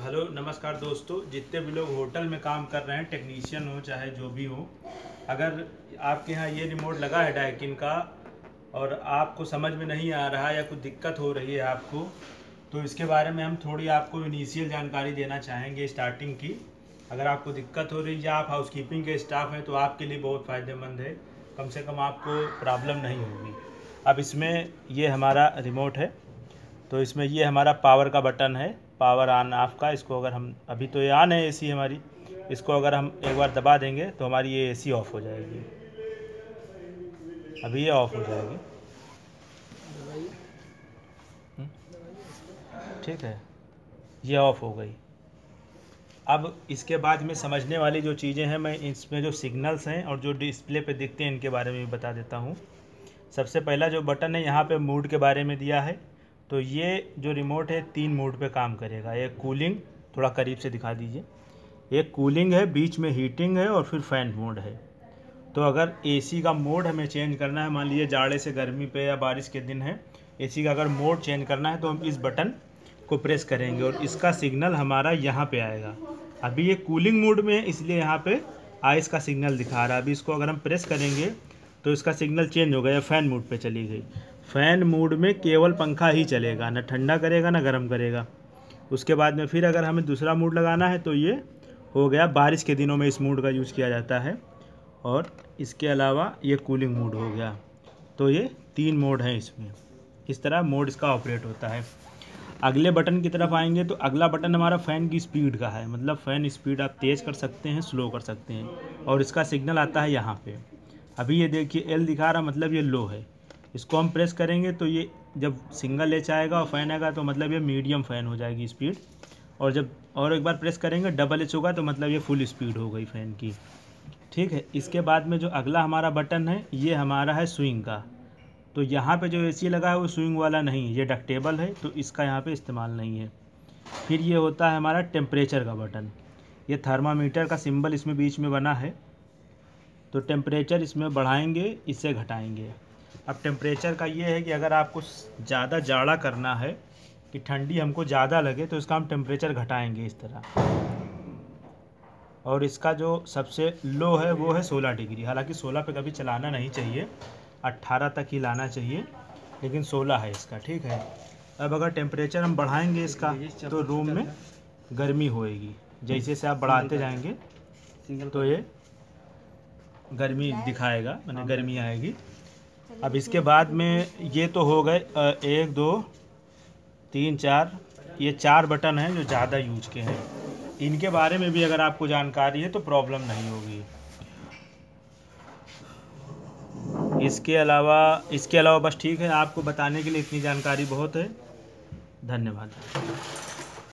Hello नमस्कार दोस्तों, जितने भी लोग होटल में काम कर रहे हैं, टेक्नीशियन हो चाहे जो भी हो, अगर आपके यहाँ ये रिमोट लगा है डाइकिन का और आपको समझ में नहीं आ रहा या कुछ दिक्कत हो रही है आपको, तो इसके बारे में हम थोड़ी आपको इनिशियल जानकारी देना चाहेंगे स्टार्टिंग की। अगर आपको दिक्कत हो रही है या आप हाउसकीपिंग के स्टाफ हैं तो आपके लिए बहुत फ़ायदेमंद है, कम से कम आपको प्रॉब्लम नहीं होगी। अब इसमें ये हमारा रिमोट है, तो इसमें ये हमारा पावर का बटन है, पावर ऑन ऑफ का। इसको अगर हम अभी तो ये ऑन है एसी हमारी, इसको अगर हम एक बार दबा देंगे तो हमारी ये एसी ऑफ हो जाएगी। अभी ये ऑफ हो जाएगी, ठीक है, ये ऑफ हो गई। अब इसके बाद में समझने वाली जो चीज़ें हैं, मैं इसमें जो सिग्नल्स हैं और जो डिस्प्ले पे दिखते हैं इनके बारे में भी बता देता हूँ। सबसे पहला जो बटन है यहाँ पे मूड के बारे में दिया है, तो ये जो रिमोट है 3 मोड पे काम करेगा। एक कूलिंग, थोड़ा करीब से दिखा दीजिए, एक कूलिंग है, बीच में हीटिंग है और फिर फैन मोड है। तो अगर एसी का मोड हमें चेंज करना है, मान लीजिए जाड़े से गर्मी पे या बारिश के दिन है, एसी का अगर मोड चेंज करना है तो हम इस बटन को प्रेस करेंगे और इसका सिग्नल हमारा यहाँ पे आएगा। अभी ये कूलिंग मोड में है इसलिए यहाँ पे आइस का सिग्नल दिखा रहा है। अभी इसको अगर हम प्रेस करेंगे तो इसका सिग्नल चेंज हो गया, फैन मोड पे चली गई। फ़ैन मोड में केवल पंखा ही चलेगा, ना ठंडा करेगा ना गर्म करेगा। उसके बाद में फिर अगर हमें दूसरा मोड लगाना है तो ये हो गया, बारिश के दिनों में इस मोड का यूज़ किया जाता है। और इसके अलावा ये कूलिंग मोड हो गया। तो ये 3 मोड हैं इसमें, इस तरह मोड इसका ऑपरेट होता है। अगले बटन की तरफ आएंगे तो अगला बटन हमारा फ़ैन की स्पीड का है, मतलब फ़ैन स्पीड आप तेज़ कर सकते हैं, स्लो कर सकते हैं, और इसका सिग्नल आता है यहाँ पे। अभी ये देखिए एल दिखा रहा, मतलब ये लो है। इसको हम प्रेस करेंगे तो ये जब सिंगल एच आएगा और फ़ैन आएगा तो मतलब ये मीडियम फ़ैन हो जाएगी स्पीड, और जब और एक बार प्रेस करेंगे डबल एच होगा तो मतलब ये फुल स्पीड हो गई फ़ैन की, ठीक है। इसके बाद में जो अगला हमारा बटन है ये हमारा है स्विंग का। तो यहाँ पे जो एसी लगा है वो स्विंग वाला नहीं है, ये डक्टेबल है, तो इसका यहाँ पे इस्तेमाल नहीं है। फिर ये होता है हमारा टेम्परेचर का बटन, ये थर्मामीटर का सिंबल इसमें बीच में बना है, तो टेम्परेचर इसमें बढ़ाएंगे, इससे घटाएंगे। अब टेम्परेचर का ये है कि अगर आपको ज़्यादा जाड़ा करना है कि ठंडी हमको ज़्यादा लगे तो इसका हम टेम्परेचर घटाएंगे इस तरह। और इसका जो सबसे लो है वो है 16 डिग्री, हालांकि 16 पे कभी चलाना नहीं चाहिए, 18 तक ही लाना चाहिए, लेकिन 16 है इसका, ठीक है। अब अगर टेम्परेचर हम बढ़ाएंगे इसका तो रूम में गर्मी होएगी, जैसे से आप बढ़ाते जाएंगे तो ये गर्मी दिखाएगा, माने गर्मी आएगी। अब इसके बाद में ये तो हो गए 1 2 3 4, ये 4 बटन हैं जो ज़्यादा यूज के हैं। इनके बारे में भी अगर आपको जानकारी है तो प्रॉब्लम नहीं होगी। इसके अलावा बस ठीक है, आपको बताने के लिए इतनी जानकारी बहुत है। धन्यवाद।